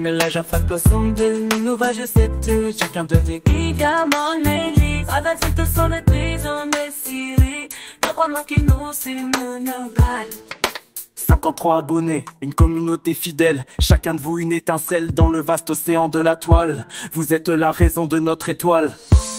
jumelage afin que son de l'ouvrage c'est chacun de tes également l'église avec cette son de prison des Syries le roman qui nous c'est une balle. 53 abonnés, une communauté fidèle. Chacun de vous une étincelle dans le vaste océan de la toile. Vous êtes la raison de notre étoile.